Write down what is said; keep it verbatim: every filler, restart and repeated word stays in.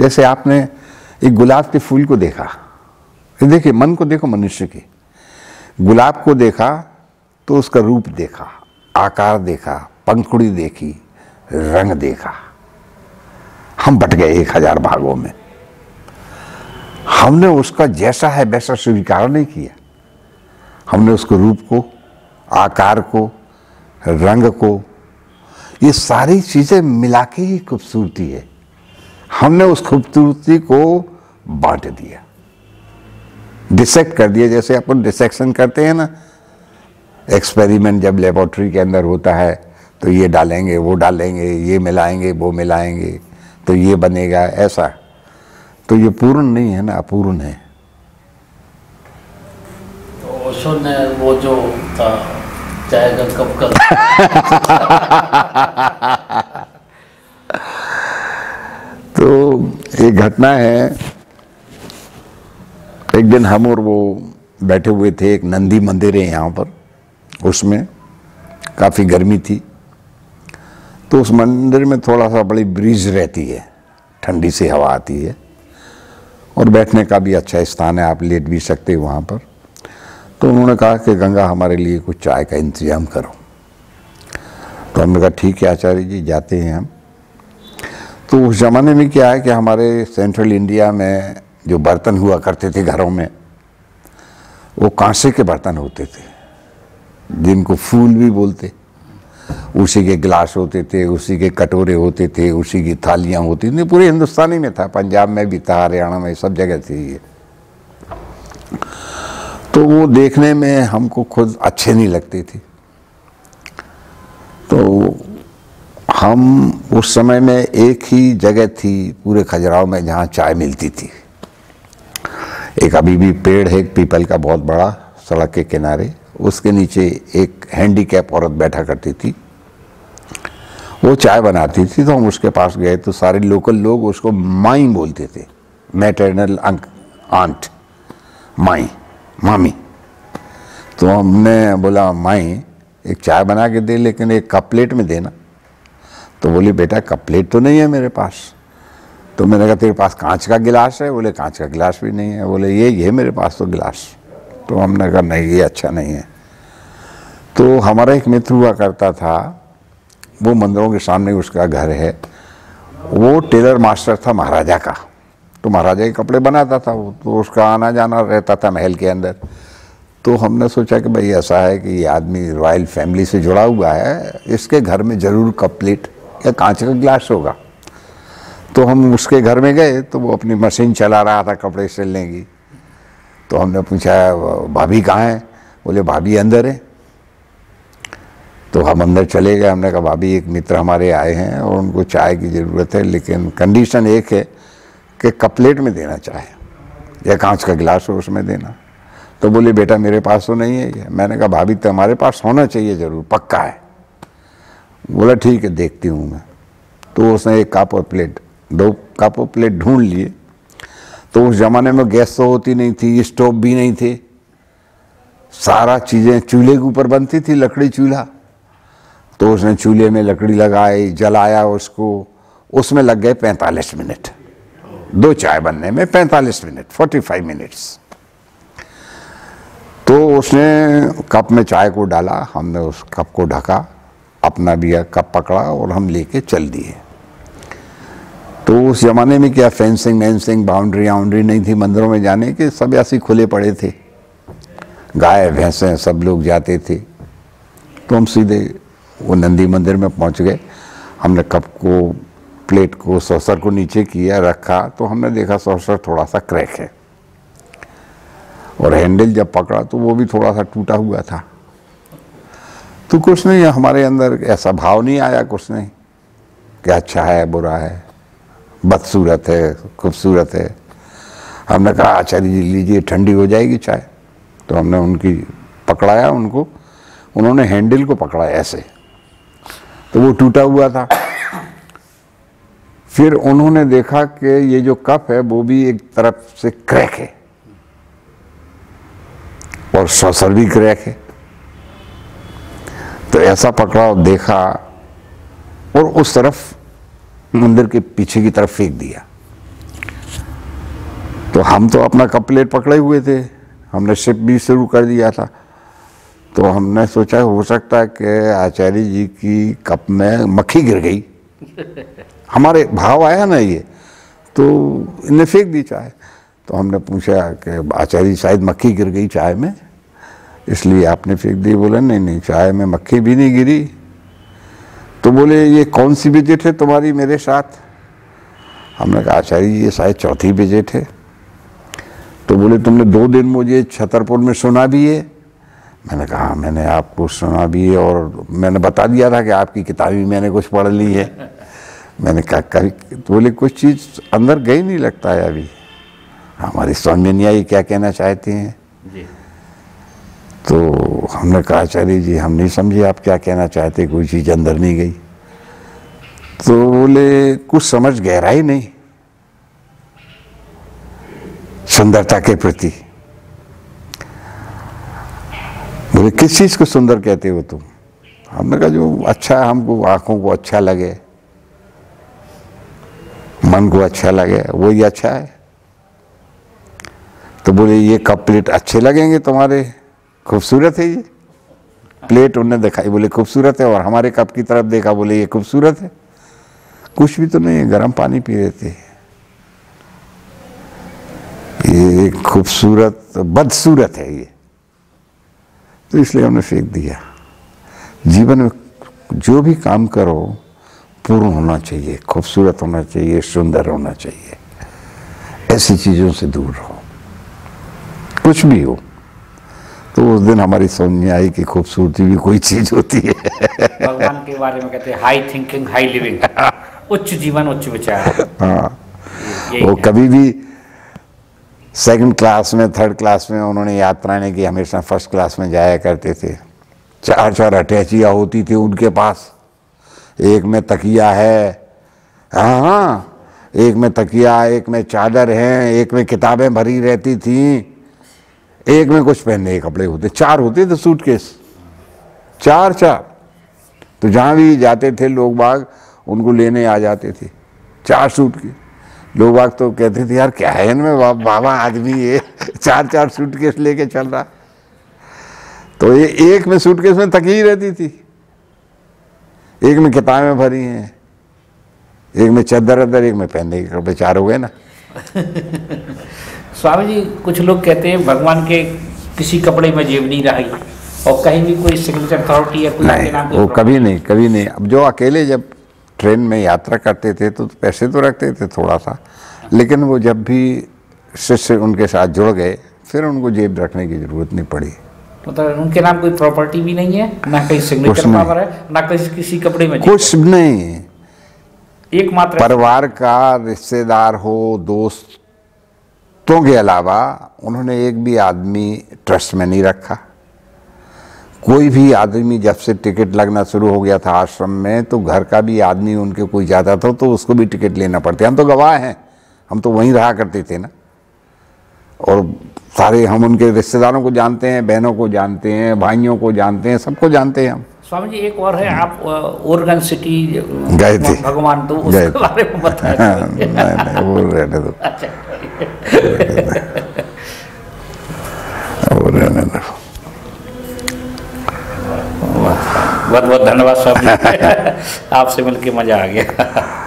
जैसे आपने एक गुलाब के फूल को देखा, देखिए मन को देखो, मनुष्य के गुलाब को देखा तो उसका रूप देखा, आकार देखा, पंखुड़ी देखी, रंग देखा। हम बट गए एक हजार भागों में। हमने उसका जैसा है वैसा स्वीकार नहीं किया। हमने उसको रूप को, आकार को, रंग को, ये सारी चीजें मिला के ही खूबसूरती है। हमने उस खूबसूरती को बांट दिया, डिसेक्ट कर दिया। जैसे अपन डिसेक्शन करते हैं ना, एक्सपेरिमेंट जब लेबोरेटरी के अंदर होता है तो ये डालेंगे, वो डालेंगे, ये मिलाएंगे, वो मिलाएंगे, तो ये बनेगा, ऐसा। तो ये पूर्ण नहीं है ना, अपूर्ण है। तो ओशो ने वो जो था चाय का कप का तो एक घटना है, एक दिन हम और वो बैठे हुए थे, एक नंदी मंदिर है यहाँ पर, उसमें काफ़ी गर्मी थी। तो उस मंदिर में थोड़ा सा बड़ी ब्रीज रहती है, ठंडी सी हवा आती है और बैठने का भी अच्छा स्थान है, आप लेट भी सकते हो वहाँ पर। तो उन्होंने कहा कि गंगा हमारे लिए कुछ चाय का इंतजाम करो। तो हमने कहा ठीक है आचार्य जी, जाते हैं हम। तो उस ज़माने में क्या है कि हमारे सेंट्रल इंडिया में जो बर्तन हुआ करते थे घरों में, वो कांसे के बर्तन होते थे, जिनको फूल भी बोलते। उसी के गिलास होते थे, उसी के कटोरे होते थे, उसी की थालियाँ होती थी। पूरे हिंदुस्तानी में था, पंजाब में भी था, हरियाणा में, सब जगह थी ये। तो वो देखने में हमको खुद अच्छे नहीं लगते थे। तो हम उस समय में एक ही जगह थी पूरे खजुराहो में जहाँ चाय मिलती थी। एक अभी भी पेड़ है पीपल का बहुत बड़ा सड़क के किनारे, उसके नीचे एक हैंडीकैप औरत बैठा करती थी, वो चाय बनाती थी। तो हम उसके पास गए तो सारे लोकल लोग उसको माई बोलते थे, मैटरनल अंक आंट, माई, मामी। तो हमने बोला माई एक चाय बना के दे, लेकिन एक कप प्लेट में देना। तो बोली बेटा कप प्लेट तो नहीं है मेरे पास। तो मैंने कहा तेरे पास कांच का गिलास है? बोले कांच का गिलास भी नहीं है। बोले ये ये मेरे पास तो गिलास। तो हमने कहा नहीं ये अच्छा नहीं है। तो हमारा एक मित्र हुआ करता था, वो मंदिरों के सामने उसका घर है, वो टेलर मास्टर था महाराजा का। तो महाराजा के कपड़े बनाता था वो, तो उसका आना जाना रहता था महल के अंदर। तो हमने सोचा कि भाई ऐसा है कि ये आदमी रॉयल फैमिली से जुड़ा हुआ है, इसके घर में ज़रूर कप प्लेट या कांच का गिलास होगा। तो हम उसके घर में गए तो वो अपनी मशीन चला रहा था कपड़े सिलने की। तो हमने पूछा भाभी कहाँ है? बोले भाभी अंदर है। तो हम अंदर चले गए। हमने कहा भाभी एक मित्र हमारे आए हैं और उनको चाय की ज़रूरत है, लेकिन कंडीशन एक है कि कप प्लेट में देना चाहे या कांच का गिलास हो उसमें देना। तो बोले बेटा मेरे पास तो नहीं है ये। मैंने कहा भाभी तो हमारे पास होना चाहिए ज़रूर, पक्का है। बोला ठीक है देखती हूँ मैं। तो उसने एक कप और प्लेट, दो कप और प्लेट ढूंढ लिए। तो उस ज़माने में गैस तो होती नहीं थी, स्टोव भी नहीं थे, सारा चीज़ें चूल्हे के ऊपर बनती थी, लकड़ी चूल्हा। तो उसने चूल्हे में लकड़ी लगाई, जलाया उसको, उसमें लग गए पैंतालीस मिनट, दो चाय बनने में पैंतालीस मिनट, फोर्टी फाइव मिनट्स। तो उसने कप में चाय को डाला, हमने उस कप को ढका, अपना भी कप पकड़ा और हम लेके चल दिए। तो उस ज़माने में क्या फेंसिंग वेंसिंग, बाउंड्री वाउंड्री नहीं थी मंदिरों में जाने के, सब ऐसे खुले पड़े थे, गाय भैंसें सब लोग जाते थे। तो हम सीधे वो नंदी मंदिर में पहुंच गए। हमने कप को, प्लेट को, सॉसर को नीचे किया, रखा। तो हमने देखा सॉसर थोड़ा सा क्रैक है और हैंडल जब पकड़ा तो वो भी थोड़ा सा टूटा हुआ था। तो कुछ नहीं, हमारे अंदर ऐसा भाव नहीं आया कुछ नहीं कि अच्छा है बुरा है, बदसूरत है खूबसूरत है। हमने कहा आचार्य जी लीजिए ठंडी हो जाएगी चाय। तो हमने उनकी पकड़ाया उनको, उन्होंने हैंडल को पकड़ा ऐसे, तो वो टूटा हुआ था। फिर उन्होंने देखा कि ये जो कप है वो भी एक तरफ से क्रैक है और सॉसर भी क्रैक है। तो ऐसा पकड़ा और देखा और उस तरफ मंदिर के पीछे की तरफ फेंक दिया। तो हम तो अपना कप प्लेट पकड़े हुए थे, हमने सिप भी शुरू कर दिया था। तो हमने सोचा हो सकता है कि आचार्य जी की कप में मक्खी गिर गई, हमारे भाव आया ना ये, तो इन्हें फेंक दी चाय। तो हमने पूछा कि आचार्य जी शायद मक्खी गिर गई चाय में, इसलिए आपने फेंक दी। बोले नहीं नहीं, चाय में मक्खी भी नहीं गिरी। तो बोले ये कौन सी विजिट है तुम्हारी मेरे साथ? हमने कहा आचार्य जी ये शायद चौथी विजिट है। तो बोले तुमने दो दिन मुझे छतरपुर में सुना भी है? मैंने कहा मैंने आपको सुना भी है और मैंने बता दिया था कि आपकी किताब भी मैंने कुछ पढ़ ली है। मैंने कहा कभी, तो बोले कुछ चीज़ अंदर गई नहीं लगता है अभी, हमारी समझ में नहीं आई क्या कहना चाहते हैं जी। तो हमने कहा आचार्य जी हम नहीं समझे आप क्या कहना चाहते, कोई चीज़ अंदर नहीं गई। तो बोले कुछ समझ गहराई नहीं सुंदरता के प्रति। बोले किस चीज़ को सुंदर कहते हो तुम? हमने कहा जो अच्छा है, हमको आँखों को अच्छा लगे, मन को अच्छा लगे, वही अच्छा है। तो बोले ये कप प्लेट अच्छे लगेंगे तुम्हारे, खूबसूरत है ये प्लेट। उन्हें दिखाई, बोले खूबसूरत है, और हमारे कप की तरफ देखा, बोले ये खूबसूरत है। कुछ भी तो नहीं है, गर्म पानी पी रहे थे। ये खूबसूरत बदसूरत है ये, तो इसलिए हमने फेंक दिया। जीवन में जो भी काम करो पूर्ण होना चाहिए, खूबसूरत होना चाहिए, सुंदर होना चाहिए। ऐसी चीज़ों से दूर रहो, कुछ भी हो। तो उस दिन हमारी समझ में आई कि खूबसूरती भी कोई चीज़ होती है। भगवान के बारे में कहते हैं हाई थिंकिंग हाई लिविंग, उच्च जीवन उच्च विचार। हाँ, वो कभी भी सेकंड क्लास में, थर्ड क्लास में उन्होंने यात्रा नहीं की, हमेशा फर्स्ट क्लास में जाया करते थे। चार चार अटैचियाँ होती थी उनके पास, एक में तकिया है, हाँ हाँ, एक में तकिया, एक में चादर है, एक में किताबें भरी रहती थी, एक में कुछ पहनने के कपड़े होते, चार होते थे सूटकेस, चार चार। तो जहाँ भी जाते थे लोग बाग उनको लेने आ जाते थे, चार सूटकेस। लोग बाग तो कहते थे यार क्या है इनमें, बाबा आदमी ये चार चार सूटकेस लेके चल रहा। तो ये एक में सूटकेस में तकी रहती थी, एक में किताबें भरी हैं, एक में चद्दर अदर, एक में पहनने के कपड़े, चार हो गए ना। स्वामी जी कुछ लोग कहते हैं भगवान के किसी कपड़े में जेब नहीं रही, और कहीं भी कोई सिग्नेचर अथॉरिटी या कोई नहीं, नाम वो कभी नहीं, कभी नहीं। अब जो अकेले जब ट्रेन में यात्रा करते थे तो पैसे तो रखते थे थोड़ा सा, लेकिन वो जब भी शिष्य उनके साथ जुड़ गए फिर उनको जेब रखने की जरूरत नहीं पड़ी। मतलब उनके नाम कोई प्रॉपर्टी भी नहीं है, ना कहीं सिग्नेचर पावर है, ना कहीं किसी कपड़े में, कुछ नहीं। एकमात्र परिवार का रिश्तेदार हो, दोस्तों के अलावा उन्होंने एक भी आदमी ट्रस्ट में नहीं रखा। कोई भी आदमी जब से टिकट लगना शुरू हो गया था आश्रम में, तो घर का भी आदमी उनके कोई जाता था तो उसको भी टिकट लेना पड़ता। हम तो गवाह हैं, हम तो वहीं रहा करते थे ना, और सारे हम उनके रिश्तेदारों को जानते हैं, बहनों को जानते हैं, भाइयों को जानते हैं, सबको जानते हैं हम। स्वामी जी एक और है, आप ओरेगन सिटी गए थे, भगवान, तो उसके बारे में बताएं। नहीं नहीं वो रहने दो, वो रहने दो। बहुत बहुत धन्यवाद स्वामी, आपसे मिलके मजा आ गया।